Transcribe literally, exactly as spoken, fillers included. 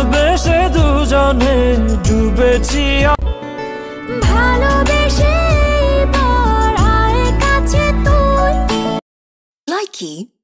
ভালোবেসে দুজনে ডুবেছি ভালোবেসে এবার আয় কাছে তুই। Likey